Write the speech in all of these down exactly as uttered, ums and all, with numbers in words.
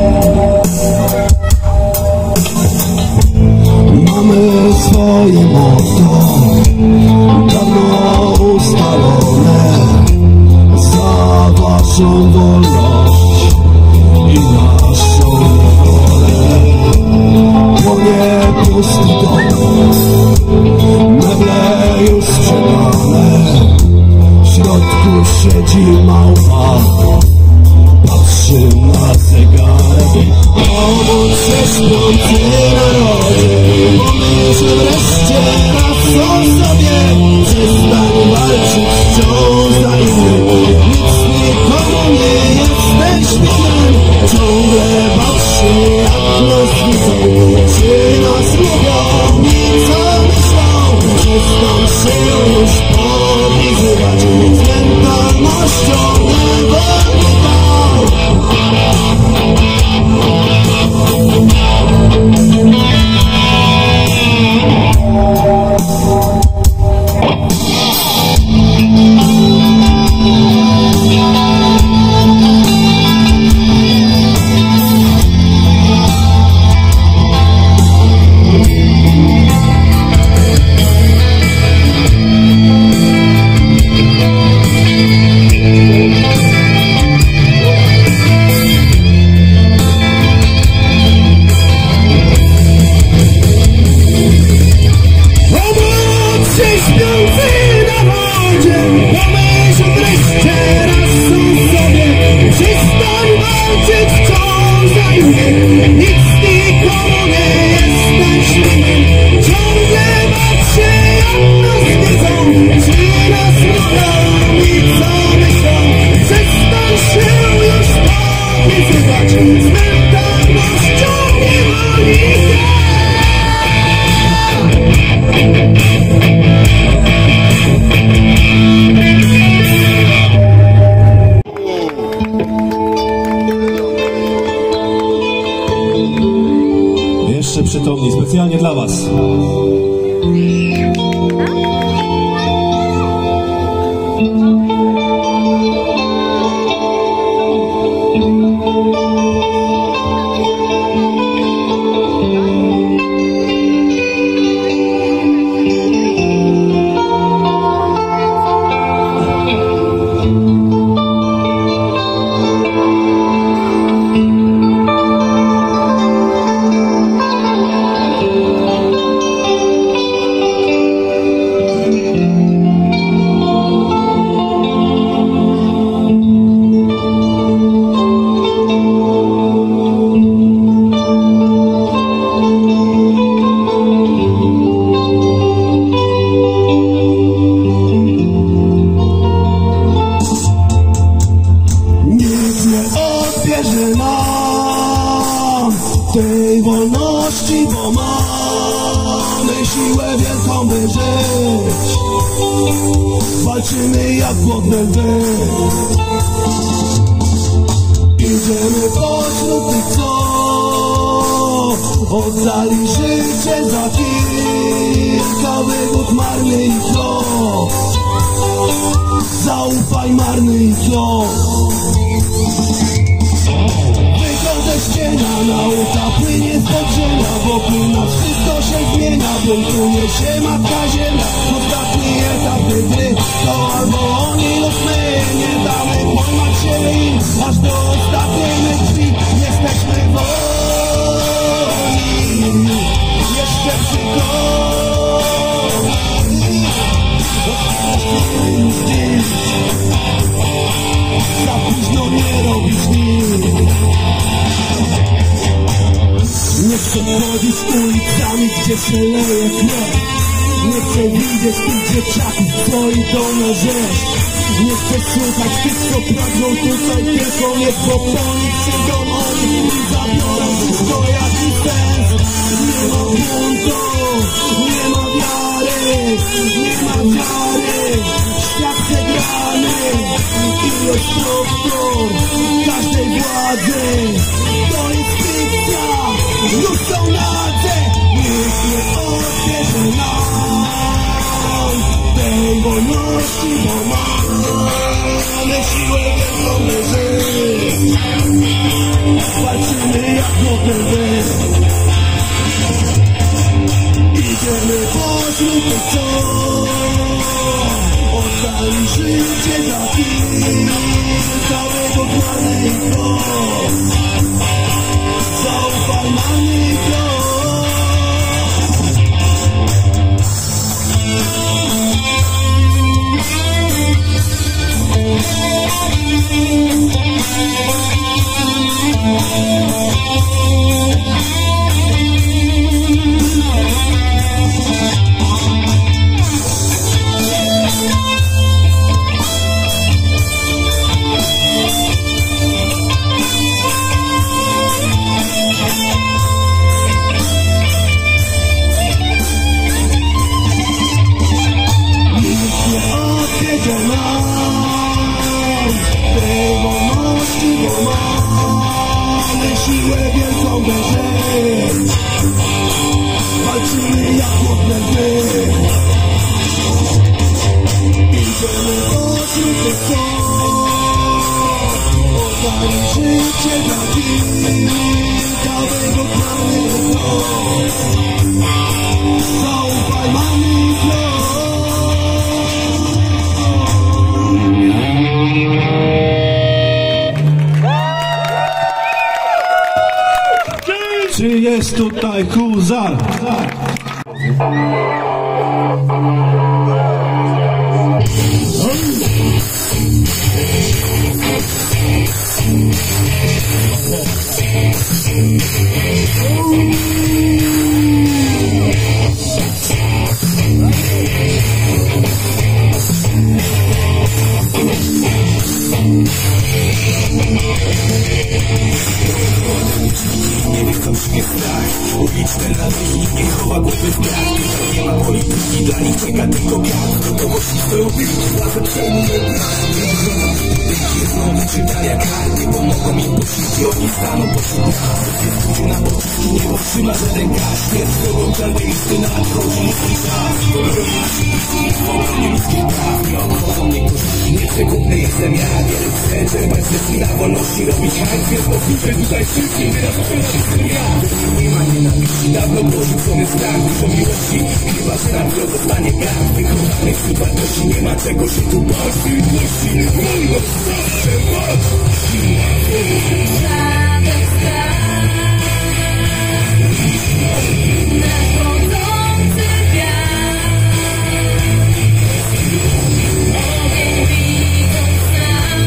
Mamy swoje motto, dawno ustalone, za waszą wolność i naszą wolę. Płonie pusty dom, meble już sprzedane, w środku siedzi małpa, patrzy na zegarek. Pomóż się śpiący narodzie, pomyśl wreszcie raz o sobie. Przestań walczyć wciąż za innych, nic nikomu nie jesteś winien. Ciągle patrzy jak nas widzą, czy nas lubią i co myślą. Przestań się już podlizywać z mentalnością niewolnika. Przytomni, specjalnie dla was. Walczymy jak głodne lwy. Idziemy pośród tych, co oddali życie za kilka wygód, marny ich los. Zaufaj, marny ich los. Wychodzę z cienia, nauka płynie z podziemia. Wokół nas wszystko się zmienia, buntuje się matka ziemia. Ostatni etap gry to albo oni lub my. Nie damy pojmać się im, aż do ostatniej my krwi. Jesteśmy wolni, jeszcze przy koni. Ostatni już dziś, za późno nie robisz nic. Nie chcę chodzić ulicami, gdzie szaleje krew. Nie chcę widzieć tych dzieciaków, co idą na rzeź. Nie chcę słuchać tych, co pragną tutaj tylko niech, bo po nich przyjdą oni i zabiorą wszystko, jaki sens. Nie ma buntu, nie ma wiary, nie ma wiary. Świat przegrany, ilość struktur każdej władzy to jest fikcja, już są nadze. Nikt nie odbierze nam tej wolności, bo mamy siłę, wielką my żyć. walczymy jak godne wy. Idziemy pośród tych, co oddali życie za kim, całego plany i los. Zaufaj, mamy los. Walczymy jak głodne wy. Idziemy pośród tych, co oddali życie dla kim, całego planu los. Zaufaj, mamy los. Czy jest tutaj Huzar? Nie wie, co mnie strach. Uliczne nawyki, nie chowa głowy w brak. Tutaj nie ma polityki, dla nich czeka tylko wiatr. Gotowości swoją wyjść, razem przejmuje brak. Jest nowy czytania karty, pomogą mi posiłki. Oni staną pośród nas. Jest ludzie na początku, nie powstrzyma żaden gaz. Jest drogą czarnej listy nadchodzi ludzki czas. Broni naszych bliskich, obronie ludzkich praw. Nie obchodzą mnie korzyści, nieprzekupny jestem ja. Wiele chcę czerpać ze chwila wolności, robić hajs. Więc powtórzę tutaj wszystkim, wyraz jestem ja. Nie ma nienawiści, dawno porzucony strach. Dużo miłości, chyba że nam to zostanie brak. Wychowanych wśród wartości, nie ma czego się tu bać. Miłości, wolność, zawsze walcz. Żaden strach, nadchodzący wiatr, ogień widząc nas,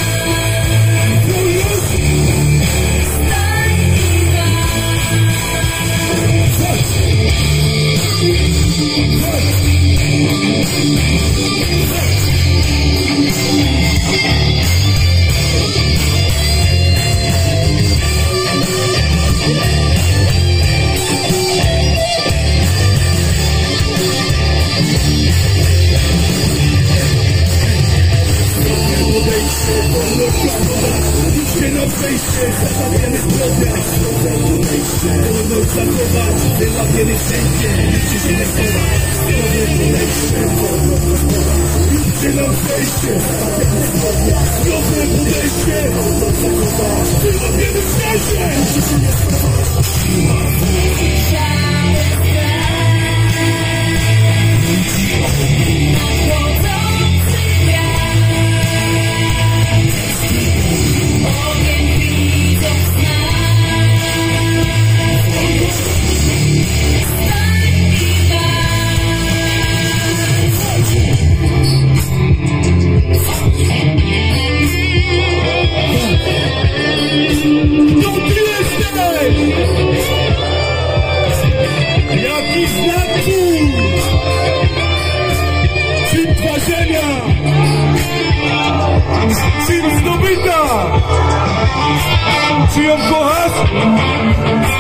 stań i Zastawiamy zbrodnia, wolność zachować, wyłapiemy wszędzie, liczy się nie chowa. Zdrowe podejście, liczy nam przejście, zastawiamy zbrodnia, zdrowe podejście, wolność zachować, wyłapiemy wszędzie, liczy się nie chowa. Jaki znak tu? Czym twa ziemia? Czym zdobyta? Czy ją kochasz?